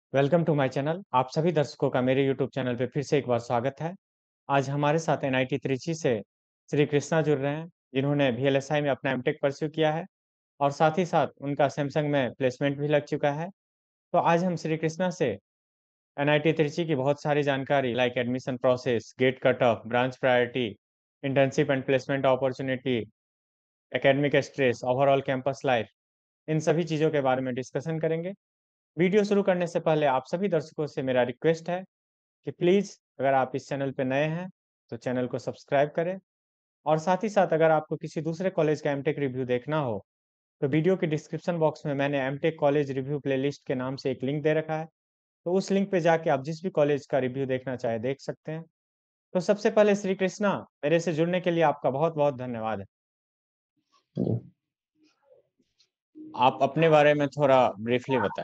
Welcome to my channel. आप सभी दर्शकों का मेरे यूट्यूब चैनल पे फिर से एक बार स्वागत है। आज हमारे साथ एनआईटी त्रिची से श्री कृष्णा जुड़ रहे हैं, जिन्होंने वीएलएसआई में अपना एमटेक परस्यू किया है और साथ ही साथ उनका सैमसंग में प्लेसमेंट भी लग चुका है। तो आज हम श्री कृष्णा से एनआईटी त्रिची की बहुत सारी जानकारी like admission process, GATE cut off, branch priority, internship and placement opportunity, academic stress, overall campus life, इन सभी चीज़ों के बारे में डिस्कशन करेंगे। वीडियो शुरू करने से पहले आप सभी दर्शकों से मेरा रिक्वेस्ट है कि प्लीज़ अगर आप इस चैनल पे नए हैं, तो चैनल को सब्सक्राइब करें और साथ ही साथ अगर आपको किसी दूसरे कॉलेज का एमटेक रिव्यू देखना हो, तो वीडियो के डिस्क्रिप्शन बॉक्स में मैंने एमटेक कॉलेज रिव्यू प्लेलिस्ट के नाम से एक लिंक दे रखा है, तो उस लिंक पे जाके आप जिस भी कॉलेज का रिव्यू देखना चाहें, देख सकते हैं। तो सबसे पहले श्री कृष्णा, मेरे से जुड़ने के लिए आपका बहुत-बहुत धन्यवाद है। जी। आप अपने बारे में थोड़ा ब्रीफली बताएँ।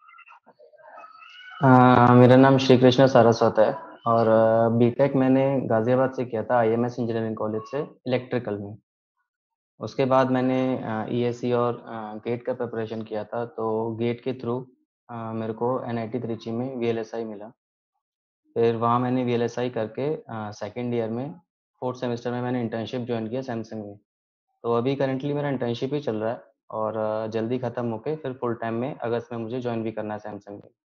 मेरा नाम श्री कृष्ण सारस्वत है और बीटेक मैंने गाजियाबाद से किया था आईएमएस इंजीनियरिंग कॉलेज से इलेक्ट्रिकल में। उसके बाद मैंने ईएससी और गेट का प्रिपरेशन किया था, तो गेट के थ्रू मेरे को एनआईटी त्रिची में वीएलएसआई मिला। फिर वहाँ मैंने वीएलएसआई करके सेकेंड ईयर में फोर्थ सेमेस्टर में मैंने इंटर्नशिप ज्वाइन किया सैमसंग में। तो अभी करंटली मेरा इंटर्नशिप ही चल रहा है और जल्दी ख़त्म होके फिर फुल टाइम में अगस्त में मुझे ज्वाइन भी करना है सैमसंग में।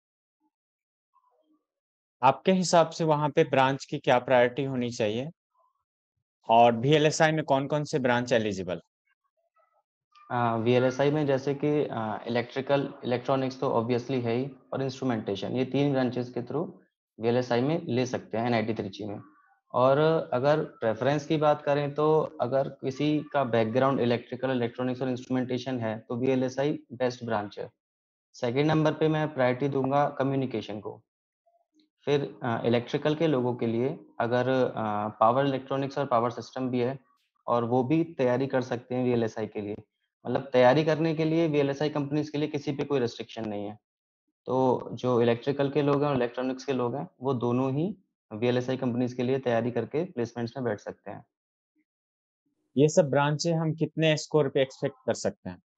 आपके हिसाब से वहाँ पे ब्रांच की क्या प्रायोरिटी होनी चाहिए और वीएलएसआई में कौन-कौन से ब्रांच एलिजिबल? वीएलएसआई में जैसे कि इलेक्ट्रिकल इलेक्ट्रॉनिक्स तो ऑब्वियसली है ही, और इंस्ट्रूमेंटेशन, ये 3 ब्रांचेस के थ्रू वीएलएसआई में ले सकते हैं एनआईटी त्रिची में। और अगर प्रेफ़रेंस की बात करें तो अगर किसी का बैकग्राउंड इलेक्ट्रिकल, इलेक्ट्रॉनिक्स और इंस्ट्रूमेंटेशन है तो वीएलएसआई बेस्ट ब्रांच है। सेकंड नंबर पे मैं प्रायोरिटी दूँगा कम्युनिकेशन को। फिर इलेक्ट्रिकल के लोगों के लिए अगर पावर इलेक्ट्रॉनिक्स और पावर सिस्टम भी है और वो भी तैयारी कर सकते हैं वीएलएसआई के लिए। मतलब तैयारी करने के लिए वीएलएसआई कंपनीज़ के लिए किसी पे कोई रिस्ट्रिक्शन नहीं है। तो जो इलेक्ट्रिकल के लोग हैं और इलेक्ट्रॉनिक्स के लोग हैं, वो दोनों ही वीएलएसआई कंपनीज़ के लिए तैयारी करके प्लेसमेंट्स में बैठ सकते हैं। ये सब ब्रांचें हम कितने स्कोर पे एक्सपेक्ट कर सकते हैं?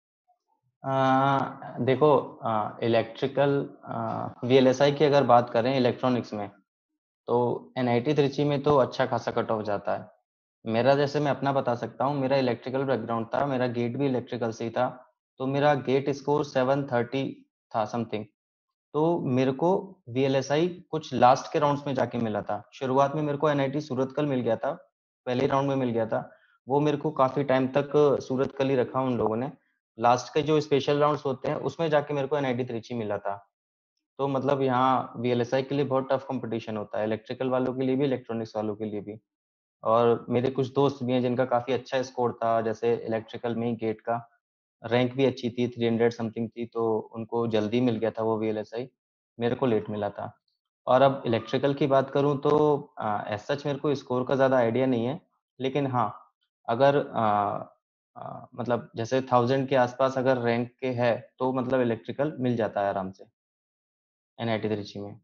देखो, इलेक्ट्रिकल वीएलएसआई की अगर बात करें इलेक्ट्रॉनिक्स में, तो एनआईटी त्रिची में तो अच्छा खासा कट ऑफ जाता है। मेरा जैसे मैं अपना बता सकता हूँ, मेरा इलेक्ट्रिकल बैकग्राउंड था, मेरा गेट भी इलेक्ट्रिकल से ही था, तो मेरा गेट स्कोर 730 था समथिंग। तो मेरे को वीएलएसआई कुछ लास्ट के राउंड्स में जाके मिला था। शुरुआत में मेरे को एनआईटी सूरतकल मिल गया था, पहले राउंड में मिल गया था। वो मेरे को काफ़ी टाइम तक सूरतकल ही रखा उन लोगों ने। लास्ट के जो स्पेशल राउंड्स होते हैं, उसमें जाके मेरे को एनआईटी त्रिची मिला था। तो मतलब यहाँ वीएलएसआई के लिए बहुत टफ कॉम्पिटिशन होता है, इलेक्ट्रिकल वालों के लिए भी, इलेक्ट्रॉनिक्स वालों के लिए भी। और मेरे कुछ दोस्त भी हैं जिनका काफ़ी अच्छा स्कोर था, जैसे इलेक्ट्रिकल में ही गेट का रैंक भी अच्छी थी, 300 समथिंग थी, तो उनको जल्दी मिल गया था वो वीएलएसआई, मेरे को लेट मिला था। और अब इलेक्ट्रिकल की बात करूँ तो एज़ सच मेरे को स्कोर का ज़्यादा आइडिया नहीं है, लेकिन हाँ, अगर मतलब जैसे 1000 के आसपास अगर रैंक के है, तो मतलब इलेक्ट्रिकल मिल जाता है आराम से, एनआईटी त्रिची में।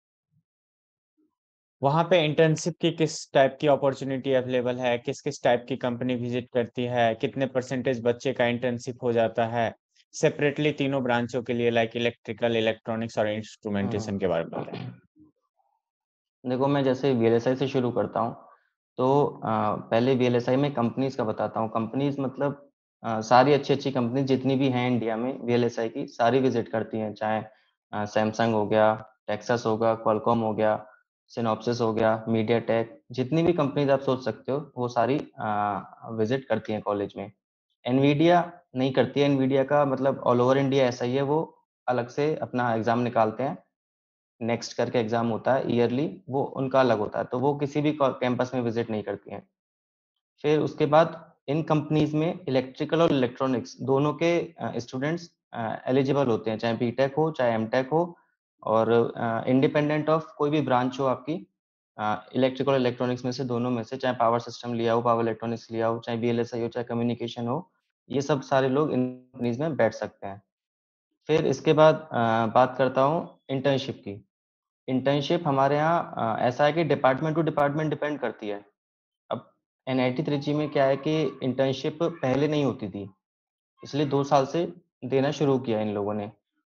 वहाँ पे इंटर्नशिप की किस टाइप की अपॉर्चुनिटी अवेलेबल है? किस-किस टाइप की कंपनी विज़िट करती है? कितने परसेंटेज बच्चे का इंटर्नशिप हो जाता है? सेपरेटली तीनों ब्रांचों के लिए लाइक इलेक्ट्रिकल, इलेक्ट्रॉनिक्स और हुँ, इंस्ट्रूमेंटेशन के बारे में बताएँ। हुँ। देखो, मैं जैसे वीएलएसआई से शुरू करता हूँ, तो पहले वीएलएसआई में कंपनीज़ का बताता हूँ। कंपनीज़ मतलब सारी अच्छी-अच्छी कंपनी जितनी भी हैं इंडिया में वीएलएसआई की, सारी विज़िट करती हैं। चाहे सैमसंग हो गया, टेक्सास होगा, क्वालकॉम हो गया, सिनॉप्सिस हो गया, मीडियाटेक, जितनी भी कंपनीज़ आप सोच सकते हो, वो सारी विज़िट करती हैं कॉलेज में। एनवीडिया नहीं करती है, एनवीडिया का मतलब ऑल ओवर इंडिया ऐसा ही है, वो अलग से अपना एग्ज़ाम निकालते हैं। नेक्स्ट करके एग्ज़ाम होता है ईयरली, वो उनका अलग होता है, तो वो किसी भी कैंपस में विज़िट नहीं करती हैं। फिर उसके बाद इन कंपनीज़ में इलेक्ट्रिकल और इलेक्ट्रॉनिक्स दोनों के स्टूडेंट्स एलिजिबल होते हैं, चाहे बीटेक हो, चाहे एमटेक हो, और इंडिपेंडेंट ऑफ कोई भी ब्रांच हो आपकी, इलेक्ट्रिकल और इलेक्ट्रॉनिक्स में से, दोनों में से, चाहे पावर सिस्टम लिया हो, पावर इलेक्ट्रॉनिक्स लिया हो, चाहे वीएलएसआई हो, चाहे कम्युनिकेशन हो, ये सब सारे लोग इन कंपनीज़ में बैठ सकते हैं। फिर इसके बाद बात करता हूँ इंटर्नशिप की। इंटर्नशिप हमारे यहाँ ऐसा है कि डिपार्टमेंट टू डिपार्टमेंट डिपेंड करती है। अब एनआईटी त्रिची में क्या है कि इंटर्नशिप पहले नहीं होती थी, इसलिए 2 साल से देना शुरू किया इन लोगों ने।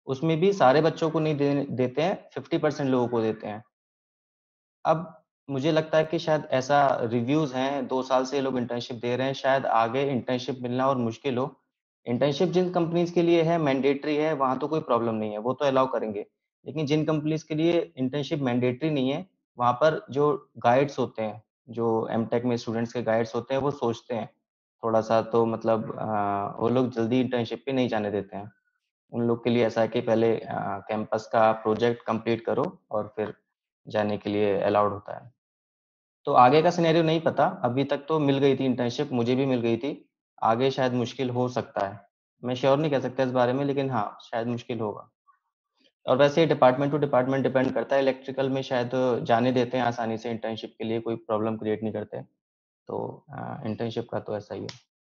उसमें भी सारे बच्चों को नहीं देते हैं, 50% लोगों को देते हैं। अब मुझे लगता है कि शायद ऐसा रिव्यूज़ हैं, 2 साल से ये लोग इंटर्नशिप दे रहे हैं, शायद आगे इंटर्नशिप मिलना और मुश्किल हो। इंटर्नशिप जिन कंपनीज़ के लिए है, मैंडेटरी है, वहाँ तो कोई प्रॉब्लम नहीं है, वो तो अलाउ करेंगे। लेकिन जिन कंपनीज़ के लिए इंटर्नशिप मैंडेटरी नहीं है, वहाँ पर जो गाइड्स होते हैं, जो एमटेक में स्टूडेंट्स के गाइड्स होते हैं, वो सोचते हैं थोड़ा-सा, तो मतलब वो लोग जल्दी इंटर्नशिप पे नहीं जाने देते हैं। उन लोग के लिए ऐसा है कि पहले कैंपस का प्रोजेक्ट कंप्लीट करो और फिर जाने के लिए अलाउड होता है। तो आगे का सिनेरियो नहीं पता, अभी तक तो मिल गई थी इंटर्नशिप, मुझे भी मिल गई थी। आगे शायद मुश्किल हो सकता है। मैं श्योर नहीं कह सकता इस बारे में, लेकिन हाँ, शायद मुश्किल होगा। और वैसे डिपार्टमेंट टू डिपार्टमेंट डिपेंड करता है, इलेक्ट्रिकल में शायद जाने देते हैं आसानी से इंटर्नशिप के लिए, कोई प्रॉब्लम क्रिएट नहीं करते। तो इंटर्नशिप का तो ऐसा ही है।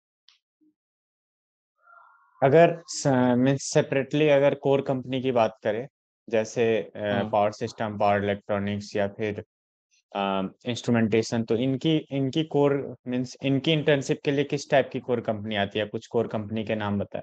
अगर मीन्स सेपरेटली अगर कोर कंपनी की बात करें, जैसे हुँ। पावर सिस्टम, पावर इलेक्ट्रॉनिक्स या फिर इंस्ट्रूमेंटेशन, तो इनकी इनकी कोर मीन्स इनकी इंटर्नशिप के लिए किस टाइप की कोर कंपनी आती है? कुछ कोर कंपनी के नाम बताएं।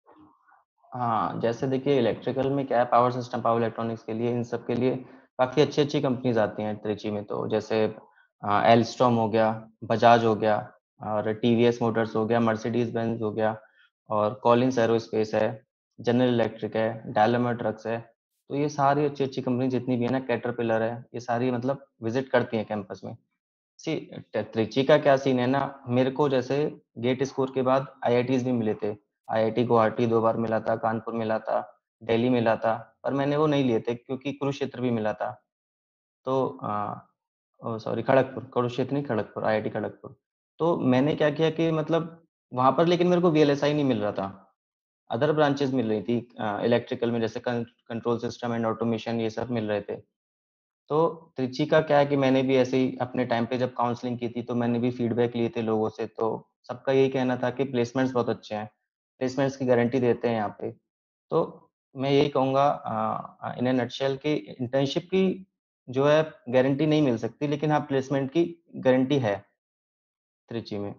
हाँ, जैसे देखिए इलेक्ट्रिकल में क्या है, पावर सिस्टम, पावर इलेक्ट्रॉनिक्स के लिए, इन सब के लिए काफ़ी अच्छी-अच्छी कंपनीज़ आती हैं ट्रिची में, तो जैसे एल्स्टॉम हो गया, बजाज हो गया और टीवीएस मोटर्स हो गया, मर्सिडीज़ बेंज हो गया और कॉलिन्स एरोस्पेस है, जनरल इलेक्ट्रिक है, डायलमा ट्रक्स है। तो ये सारी अच्छी-अच्छी कंपनी जितनी भी है ना, कैटरपिलर है, ये सारी मतलब विज़िट करती हैं कैंपस में। सी त्रिची का क्या सीन है ना, मेरे को जैसे गेट स्कोर के बाद आईआईटीज़ भी मिले थे। आईआईटी गुवाहाटी 2 बार मिला था, कानपुर मिला था, दिल्ली मिला था, पर मैंने वो नहीं लिए थे क्योंकि कुरुक्षेत्र भी मिला था। तो ओह सॉरी, खड़गपुर, कुरुक्षेत्र नहीं, खड़गपुर, आईआईटी खड़गपुर। तो मैंने क्या किया कि मतलब वहाँ पर लेकिन मेरे को वीएलएसआई नहीं मिल रहा था। अदर ब्रांचेज़ मिल रही थी इलेक्ट्रिकल में, जैसे कंट्रोल सिस्टम एंड ऑटोमेशन, ये सब मिल रहे थे। तो त्रिची का क्या है कि मैंने भी ऐसे ही अपने टाइम पे जब काउंसलिंग की थी, तो मैंने भी फीडबैक लिए थे लोगों से, तो सबका यही कहना था कि प्लेसमेंट्स बहुत अच्छे हैं, प्लेसमेंट्स की गारंटी देते हैं यहाँ पे। तो मैं यही कहूँगा इन अ नटशेल कि इंटर्नशिप की जो है गारंटी नहीं मिल सकती, लेकिन हाँ, प्लेसमेंट की गारंटी है त्रिची में।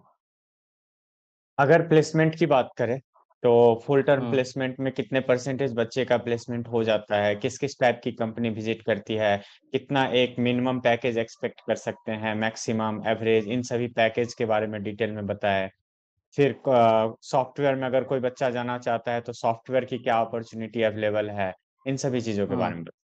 अगर प्लेसमेंट की बात करें, तो फुल टर्म हुँ, प्लेसमेंट में कितने परसेंटेज बच्चे का प्लेसमेंट हो जाता है? किस किस टाइप की कंपनी विजिट करती है? कितना एक मिनिमम पैकेज एक्सपेक्ट कर सकते हैं, मैक्सिमम, एवरेज, इन सभी पैकेज के बारे में डिटेल में बताएं। फिर सॉफ्टवेयर में अगर कोई बच्चा जाना चाहता है, तो सॉफ्टवेयर की क्या अपॉर्चुनिटी अवेलेबल है? इन सभी चीज़ों के हुँ। बारे में बताएं।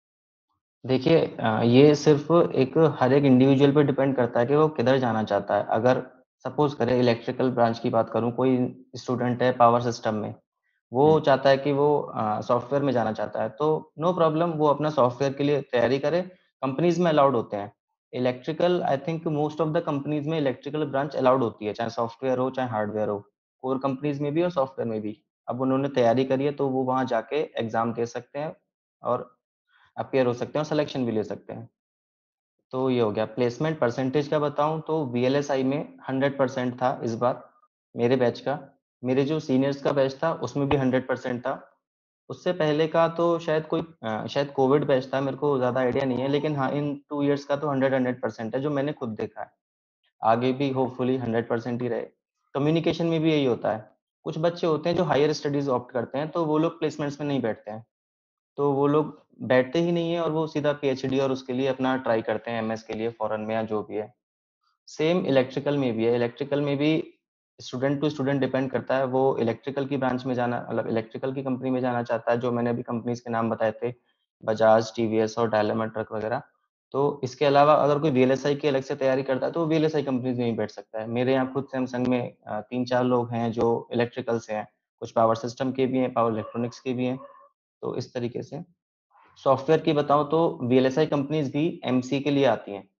देखिए ये सिर्फ़ एक हर एक इंडिविजुअल पे डिपेंड करता है कि वो किधर जाना चाहता है। अगर सपोज़ करें इलेक्ट्रिकल ब्रांच की बात करूँ, कोई स्टूडेंट है पावर सिस्टम में, हुँ। वो चाहता है कि वो सॉफ्टवेयर में जाना चाहता है, तो नो प्रॉब्लम, वो अपना सॉफ्टवेयर के लिए तैयारी करे, कंपनीज़ में अलाउड होते हैं। Electrical I think most of the companies में इलेक्ट्रिकल ब्रांच अलाउड होती है, चाहे सॉफ्टवेयर हो, चाहे हार्डवेयर हो। कोर कंपनीज़ में भी और सॉफ्टवेयर में भी। अब उन्होंने तैयारी करी है, तो वो वहाँ जाके एग्ज़ाम दे सकते हैं और अपीयर हो सकते हैं और सिलेक्शन भी ले सकते हैं। तो ये हो गया। प्लेसमेंट परसेंटेज का बताऊँ तो वीएलएसआई में 100% था इस बार, मेरे बैच का। मेरे जो सीनियर्स का बैच था उसमें भी 100% था। उससे पहले का तो शायद कोई शायद कोविड बैच था, मेरे को ज़्यादा आइडिया नहीं है, लेकिन हाँ, इन 2 इयर्स का तो 100% है जो मैंने खुद देखा है। आगे भी होपफुली 100% ही रहे। कम्युनिकेशन में भी यही होता है। कुछ बच्चे होते हैं जो हायर स्टडीज़ ऑप्ट करते हैं, तो वो लोग प्लेसमेंट्स में नहीं बैठते हैं। तो वो लोग बैठते ही नहीं है और वो सीधा पीएचडी और उसके लिए अपना ट्राई करते हैं एमएस के लिए फॉरेन में या जो भी है। सेम इलेक्ट्रिकल में भी है, इलेक्ट्रिकल में भी स्टूडेंट टू स्टूडेंट डिपेंड करता है, वो इलेक्ट्रिकल की ब्रांच में जाना मतलब इलेक्ट्रिकल की कंपनी में जाना चाहता है, जो मैंने अभी कंपनीज़ के नाम बताए थे, बजाज, टीवीएस और डायलमा ट्रक वगैरह। तो इसके अलावा अगर कोई वीएलएसआई की अलग से तैयारी करता है, तो वो वीएलएसआई कंपनीज़ में ही बैठ सकता है। मेरे यहाँ खुद सैमसंग में 3-4 लोग हैं जो इलेक्ट्रिकल से हैं, कुछ पावर सिस्टम के भी हैं, पावर इलेक्ट्रॉनिक्स के भी हैं, तो इस तरीके से। सॉफ्टवेयर की बताऊँ तो वीएलएसआई कंपनीज़ भी एमसीए के लिए आती हैं।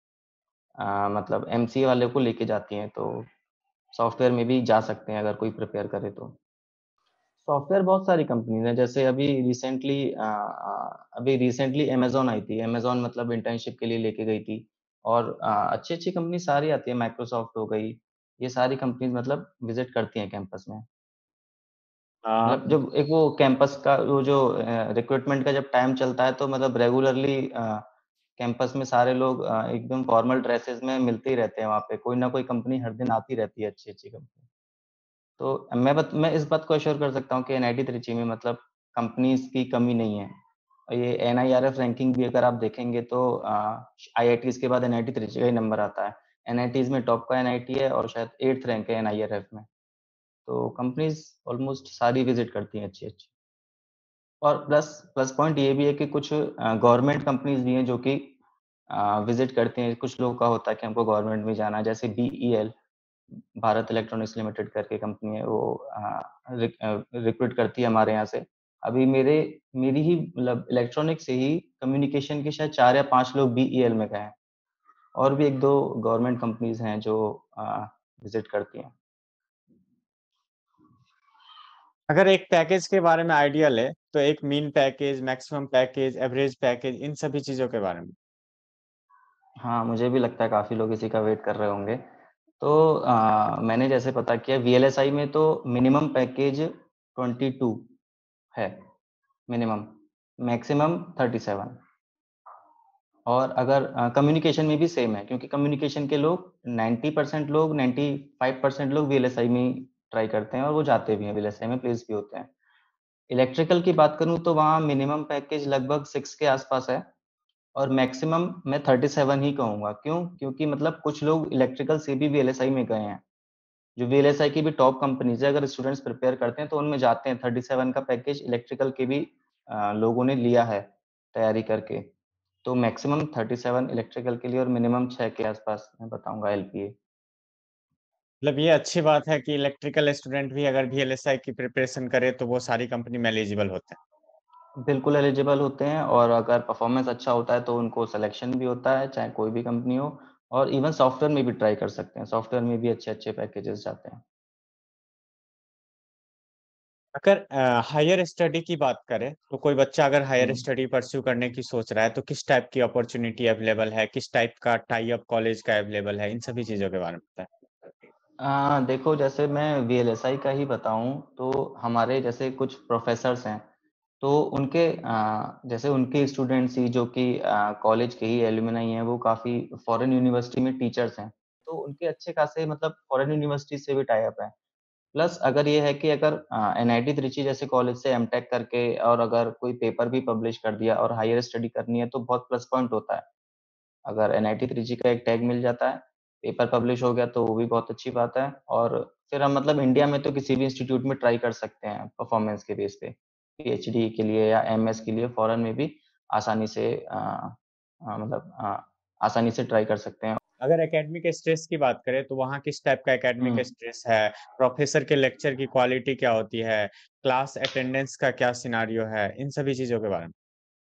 मतलब एमसीए वाले को लेके जाती हैं, तो सॉफ्टवेयर में भी जा सकते हैं अगर कोई प्रिपेयर करे तो। सॉफ्टवेयर बहुत सारी कंपनीज़ हैं, जैसे अभी रिसेंटली अमेज़न आई थी। अमेज़न मतलब इंटर्नशिप के लिए लेके गई थी और अच्छी-अच्छी कंपनी सारी आती है, माइक्रोसॉफ्ट हो गई, ये सारी कंपनीज़ मतलब विज़िट करती हैं कैंपस में। मतलब हाँ। जब एक वो कैंपस का वो जो रिक्रूटमेंट का जब टाइम चलता है, तो मतलब रेगुलरली कैंपस में सारे लोग एकदम फॉर्मल ड्रेसेस में मिलते ही रहते हैं वहाँ पे, कोई ना कोई कंपनी हर दिन आती रहती है अच्छी-अच्छी कंपनी। तो मैं इस बात को एश्योर कर सकता हूँ कि एनआईटी त्रिची में मतलब कंपनीज़ की कमी नहीं है। ये एनआईआरएफ रैंकिंग भी अगर आप देखेंगे तो आईआईटीज़ के बाद एनआईटी त्रिची का ही नंबर आता है। एनआईटीज़ में टॉप का एनआईटी है और शायद 8th रैंक है एनआईआरएफ में। तो कंपनीज़ ऑलमोस्ट सारी विज़िट करती हैं अच्छी-अच्छी। और प्लस प्लस पॉइंट ये भी है कि कुछ गवर्नमेंट कंपनीज़ भी हैं जो कि विज़िट करती हैं। कुछ लोगों का होता है कि हमको गवर्नमेंट में जाना है, जैसे बीईएल भारत इलेक्ट्रॉनिक्स लिमिटेड करके कंपनी है, वो रिक्रूट करती है हमारे यहाँ से। अभी मेरी ही मतलब इलेक्ट्रॉनिक्स से ही कम्युनिकेशन के शायद 4 या 5 लोग बीईएल में गए हैं और भी 1-2 गवर्नमेंट कंपनीज़ हैं जो विज़िट करती हैं। अगर एक पैकेज के बारे में आइडिया लें, तो एक mean package, maximum package, average package इन सभी चीज़ों के बारे में। हाँ, मुझे भी लगता है काफ़ी लोग इसी का वेट कर रहे होंगे। तो मैंने जैसे पता किया वीएलएसआई में तो मिनिमम पैकेज 22 है, मिनिमम, मैक्सिमम 37 और अगर कम्युनिकेशन में भी सेम है क्योंकि कम्युनिकेशन के लोग 90% लोग 95% लोग वीएलएसआई में ही ट्राई करते हैं और वो जाते भी हैं वीएलएसआई में प्लेस भी होते हैं। इलेक्ट्रिकल की बात करूँ तो वहाँ मिनिमम पैकेज लगभग 6 के आसपास है और मैक्सिमम मैं 37 ही कहूँगा। क्यों? क्योंकि मतलब कुछ लोग इलेक्ट्रिकल से भी वीएलएसआई में गए हैं। जो वीएलएसआई की भी टॉप कंपनीज़ है, अगर स्टूडेंट्स प्रिपेयर करते हैं तो उनमें जाते हैं। 37 का पैकेज इलेक्ट्रिकल के भी लोगों ने लिया है तैयारी करके। तो मैक्सिमम 37 इलेक्ट्रिकल के लिए और मिनिमम 6 के आसपास मैं बताऊँगा एलपीए। मतलब ये अच्छी बात है कि इलेक्ट्रिकल स्टूडेंट भी अगर वीएलएसआई की प्रिपरेशन करे, तो वो सारी कंपनी में एलिजिबल होते हैं। बिल्कुल एलिजिबल होते हैं और अगर परफॉर्मेंस अच्छा होता है तो उनको सिलेक्शन भी होता है, चाहे कोई भी कंपनी हो और इवन सॉफ्टवेयर में भी ट्राई कर सकते हैं। सॉफ्टवेयर में भी अच्छे-अच्छे पैकेजेज़ जाते हैं। अगर हायर स्टडी की बात करें, तो कोई बच्चा अगर हायर हुँ। स्टडी परस्यू करने की सोच रहा है, तो किस टाइप की अपॉर्च्युनिटी अवेलेबल है? किस टाइप का टाई अप कॉलेज का अवेलेबल है? इन सभी चीज़ों के बारे में बताएँ। देखो जैसे मैं वीएलएसआई का ही बताऊँ तो हमारे जैसे कुछ प्रोफ़ेसर्स हैं, तो उनके जैसे उनके स्टूडेंट्स ही जो कि कॉलेज के ही एलुमनाई हैं, वो काफ़ी फॉरेन यूनिवर्सिटी में टीचर्स हैं। तो उनके अच्छे खासे मतलब फॉरेन यूनिवर्सिटी से भी टाई अप है। प्लस अगर ये है कि अगर एनआईटी त्रिची जैसे कॉलेज से एमटेक करके और अगर कोई पेपर भी पब्लिश कर दिया और हायर स्टडी करनी है, तो बहुत प्लस पॉइंट होता है। अगर एनआईटी त्रिची का एक टैग मिल जाता है, पेपर पब्लिश हो गया तो वो भी बहुत अच्छी बात है और फिर हम मतलब इंडिया में तो किसी भी इंस्टीट्यूट में ट्राई कर सकते हैं परफॉर्मेंस के बेस पे। पीएचडी के लिए या एमएस के लिए फॉरेन में भी आसानी से मतलब आसानी से ट्राई कर सकते हैं। अगर एकेडमिक स्ट्रेस की बात करें, तो वहाँ किस टाइप का हुँ। एकेडमिक स्ट्रेस है? प्रोफ़ेसर के लेक्चर की क्वालिटी क्या होती है? क्लास अटेंडेंस का क्या सिनेरियो है? इन सभी चीज़ों के बारे में।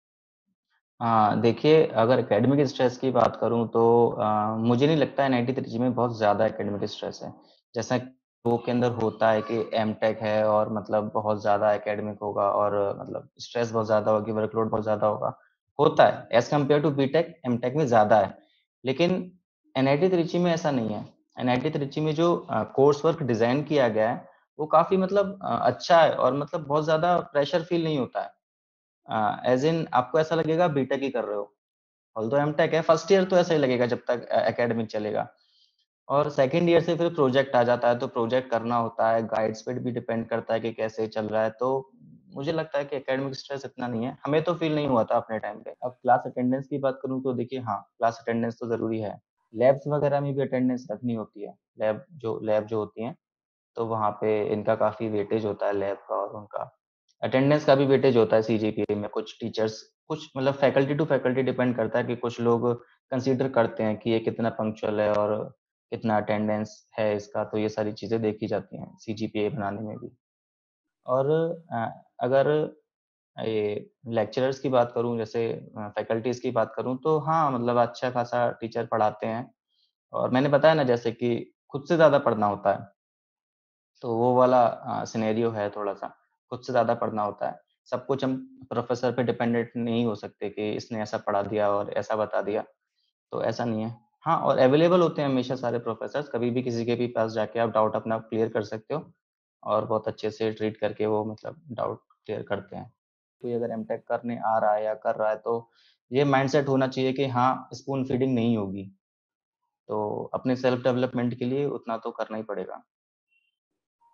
हाँ, देखिए अगर एकेडमिक स्ट्रेस की बात करूँ तो मुझे नहीं लगता एनआईटी त्रिची में बहुत ज़्यादा एकेडमिक स्ट्रेस है। जैसा लोगों के अंदर होता है कि एमटेक है और मतलब बहुत ज़्यादा एकेडमिक होगा और मतलब स्ट्रेस बहुत ज़्यादा होगी, वर्कलोड बहुत ज़्यादा होगा। होता है, as compare to BTech, MTech में ज़्यादा है। लेकिन एनआईटी त्रिची में ऐसा नहीं है। एनआईटी त्रिची में जो कोर्स वर्क डिज़ाइन किया गया है, वो काफ़ी मतलब अच्छा है और मतलब बहुत ज़्यादा प्रेशर फ़ील नहीं होता है। एज़ इन आपको ऐसा लगेगा बीटेक ही कर रहे हो। ऑल्दो एमटेक है, फर्स्ट ईयर तो ऐसा ही लगेगा जब तक एकेडमिक चलेगा और सेकंड ईयर से फिर प्रोजेक्ट आ जाता है, तो प्रोजेक्ट करना होता है, गाइड्स पे भी डिपेंड करता है कि कैसे चल रहा है, तो मुझे लगता है कि एकेडमिक स्ट्रेस इतना नहीं है। हमें तो फ़ील नहीं हुआ था अपने टाइम पे। अब क्लास अटेंडेंस की बात करूँ तो देखिए हाँ, क्लास अटेंडेंस तो ज़रूरी है। लैब्स वगैरह में भी अटेंडेंस रखनी होती है। लैब जो होती हैं, तो वहाँ पे इनका काफ़ी वेटेज होता है लैब का और उनका अटेंडेंस का भी वेटेज होता है सीजीपीए में। कुछ टीचर्स कुछ मतलब फैकल्टी टू फैकल्टी डिपेंड करता है कि कुछ लोग कंसीडर करते हैं कि ये कितना पंक्चुअल है और कितना अटेंडेंस है इसका, तो ये सारी चीज़ें देखी जाती हैं सीजीपीए बनाने में भी। और अगर ये लेक्चरर्स की बात करूँ जैसे फैकल्टीज़ की बात करूँ तो हाँ, मतलब अच्छा खासा टीचर पढ़ाते हैं और मैंने बताया ना जैसे कि खुद से ज़्यादा पढ़ना होता है। तो वो वाला सिनेरियो है थोड़ा-सा, खुद से ज़्यादा पढ़ना होता है। सब कुछ हम प्रोफ़ेसर पे डिपेंडेंट नहीं हो सकते कि इसने ऐसा पढ़ा दिया और ऐसा बता दिया, तो ऐसा नहीं है। हाँ, और अवेलेबल होते हैं हमेशा सारे प्रोफ़ेसर्स, कभी भी किसी के भी पास जाके आप डाउट अपना क्लियर कर सकते हो और बहुत अच्छे से ट्रीट करके वो मतलब डाउट क्लियर करते हैं। कोई अगर एमटेक करने आ रहा है या कर रहा है तो ये माइंडसेट होना चाहिए कि हाँ, स्पून फीडिंग नहीं होगी, तो अपने सेल्फ डेवलपमेंट के लिए उतना तो करना ही पड़ेगा।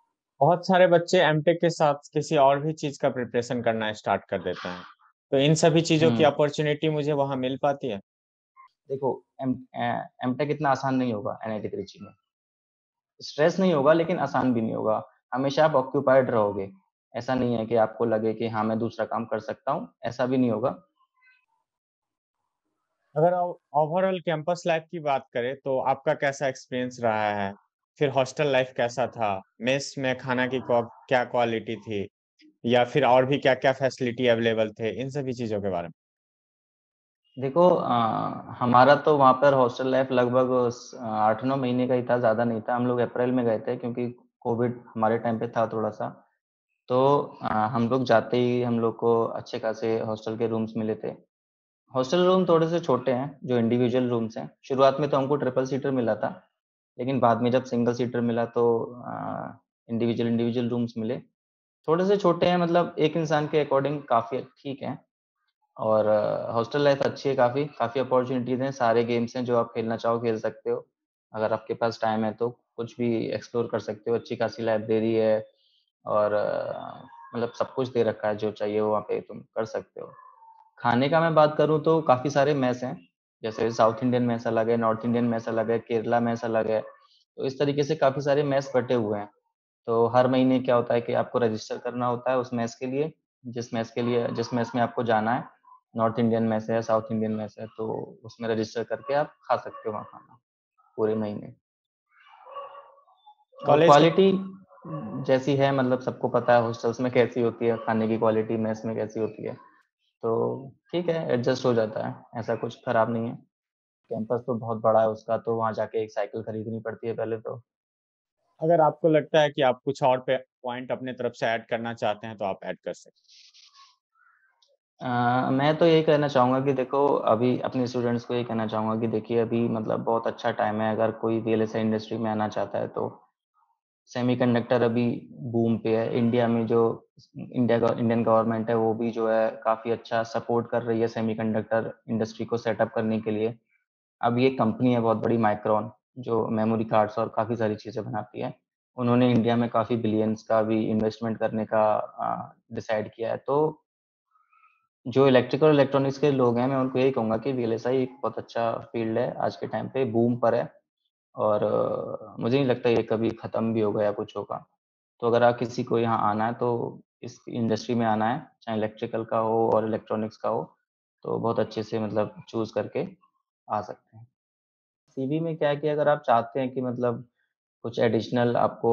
बहुत सारे बच्चे एमटेक के साथ किसी और भी चीज़ का प्रिपरेशन करना स्टार्ट कर देते हैं। तो इन सभी चीज़ों की हुँ। अपॉर्च्युनिटी मुझे वहाँ मिल पाती है? देखो एमटेक इतना आसान नहीं होगा एनआईटी त्रिची में। स्ट्रेस नहीं होगा लेकिन आसान भी नहीं होगा। हमेशा आप ऑक्यूपाइड रहोगे। ऐसा नहीं है कि आपको लगे कि हाँ, मैं दूसरा काम कर सकता हूँ, ऐसा भी नहीं होगा। अगर ओवरऑल कैंपस लाइफ की बात करें तो आपका कैसा एक्सपीरियंस रहा है? फिर हॉस्टल लाइफ कैसा था? मेस में खाना की क्या क्वालिटी थी? या फिर और भी क्या-क्या फैसिलिटी अवेलेबल थे? इन सभी चीज़ों के बारे में। देखो हमारा तो वहाँ पर हॉस्टल लाइफ लगभग 8-9 महीने का ही था, ज़्यादा नहीं था। हम लोग अप्रैल में गए थे क्योंकि कोविड हमारे टाइम पे था थोड़ा-सा। तो हम लोग जाते ही हम लोग को अच्छे खासे हॉस्टल के रूम्स मिले थे। हॉस्टल रूम थोड़े से छोटे हैं, जो इंडिविजुअल रूम्स हैं। शुरुआत में तो हमको ट्रिपल सीटर मिला था, लेकिन बाद में जब सिंगल सीटर मिला तो इंडिविजुअल रूम्स मिले। थोड़े से छोटे हैं मतलब एक इंसान के अकॉर्डिंग काफ़ी ठीक हैं और हॉस्टल लाइफ अच्छी है काफ़ी, काफ़ी अपॉर्च्युनिटीज़ हैं, सारे गेम्स हैं जो आप खेलना चाहो खेल सकते हो। अगर आपके पास टाइम है तो कुछ भी एक्सप्लोर कर सकते हो, अच्छी खासी लाइब्रेरी है और मतलब सब कुछ दे रखा है जो चाहिए वो वहाँ पे तुम कर सकते हो। खाने का मैं बात करूँ तो काफ़ी सारे मेस हैं, जैसे साउथ इंडियन मेस अलग है, नॉर्थ इंडियन मेस अलग है, केरला मेस अलग है। तो इस तरीके से काफ़ी सारे मेस बँटे हुए हैं। तो हर महीने क्या होता है कि आपको रजिस्टर करना होता है उस मेस के लिए, जिस मेस में आपको जाना है, नॉर्थ इंडियन मेस है, साउथ इंडियन मेस है, तो उसमें रजिस्टर करके आप खा सकते हो वहाँ खाना, पूरे महीने। और कॉलेज के क्वालिटी जैसी है मतलब सबको पता है हॉस्टल्स में कैसी होती है, खाने की क्वालिटी मेस में कैसी होती है। तो ठीक है, एडजस्ट हो जाता है, ऐसा कुछ खराब नहीं है। कैंपस तो बहुत बड़ा है उसका, तो वहाँ जाके एक साइकिल खरीदनी पड़ती है पहले तो। अगर आपको लगता है कि आप कुछ और पे पॉइंट अपने तरफ से ऐड करना चाहते हैं, तो आप ऐड कर सकते मैं तो यही कहना चाहूँगा कि देखो अभी अपने स्टूडेंट्स को यही कहना चाहूँगा कि देखिए अभी मतलब बहुत अच्छा टाइम है अगर कोई वीएलएसआई इंडस्ट्री में आना चाहता है तो सेमीकंडक्टर अभी बूम पे है। इंडिया में जो इंडियन गवर्नमेंट है वो भी जो है काफ़ी अच्छा सपोर्ट कर रही है सेमीकंडक्टर इंडस्ट्री को सेटअप करने के लिए। अब ये कंपनी है बहुत बड़ी माइक्रोन जो मेमोरी कार्ड्स और काफ़ी सारी चीज़ें बनाती है। उन्होंने इंडिया में काफ़ी बिलियंस का भी इन्वेस्टमेंट करने का डिसाइड किया है। तो जो इलेक्ट्रिकल और इलेक्ट्रॉनिक्स के लोग हैं, मैं उनको यही कहूँगा कि वीएलएसआई एक बहुत अच्छा फ़ील्ड है, आज के टाइम पे बूम पर है और मुझे नहीं लगता ये कभी ख़त्म भी होगा या कुछ होगा। तो अगर आप किसी को यहाँ आना है, तो इस इंडस्ट्री में आना है, चाहे इलेक्ट्रिकल का हो और इलेक्ट्रॉनिक्स का हो, तो बहुत अच्छे से मतलब चूज़ करके आ सकते हैं। सीवी में क्या है कि अगर आप चाहते हैं कि मतलब कुछ एडिशनल आपको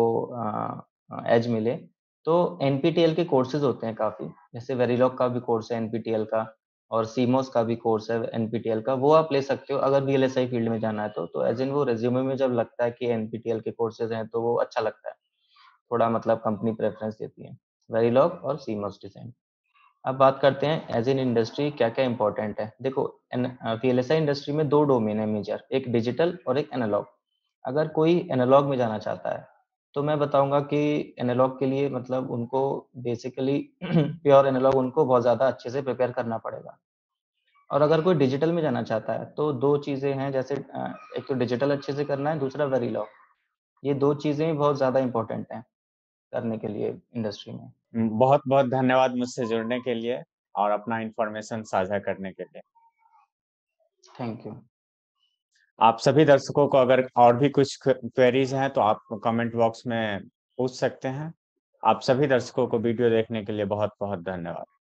एज मिले, तो एनपीटीईएल के कोर्सेज़ होते हैं काफ़ी, जैसे वेरिलॉग का भी कोर्स है एनपीटीईएल का और सीमॉस का भी कोर्स है एनपीटीईएल का, वो आप ले सकते हो अगर वीएलएसआई फील्ड में जाना है तो एज़ इन वो रिज़्यूमे में जब लगता है कि एनपीटीईएल के कोर्सेज़ हैं, तो वो अच्छा लगता है, थोड़ा मतलब कंपनी प्रेफ़रेंस देती है, वेरिलॉग और सीमॉस डिज़ाइन। अब बात करते हैं एज़ एन इंडस्ट्री क्या-क्या इम्पोर्टेंट है। देखो वीएलएसआई इंडस्ट्री में 2 डोमेन है मेजर, एक डिजिटल और एक एनालॉग। अगर कोई एनालॉग में जाना चाहता है, तो मैं बताऊँगा कि एनालॉग के लिए मतलब उनको बेसिकली प्योर एनालॉग उनको बहुत ज़्यादा अच्छे से प्रिपेयर करना पड़ेगा। और अगर कोई डिजिटल में जाना चाहता है, तो 2 चीज़ें हैं जैसे एक तो डिजिटल अच्छे से करना है, दूसरा वेरिलॉग। ये 2 चीज़ें बहुत ज़्यादा इम्पोर्टेंट हैं करने के लिए इंडस्ट्री में। हैं। बहुत-बहुत धन्यवाद मुझसे जुड़ने के लिए और अपना इन्फॉर्मेशन साझा करने के लिए। Thank you. आप सभी दर्शकों को अगर और भी कुछ क्वेरीज़ हैं, तो आप कमेंट बॉक्स में पूछ सकते हैं। आप सभी दर्शकों को वीडियो देखने के लिए बहुत-बहुत धन्यवाद।